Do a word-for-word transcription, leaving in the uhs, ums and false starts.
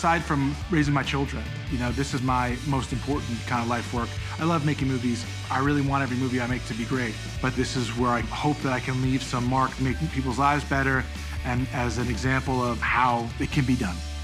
aside from raising my children, you know, this is my most important kind of life work. I love making movies. I really want every movie I make to be great, but this is where I hope that I can leave some mark, make people's lives better, and as an example of how it can be done.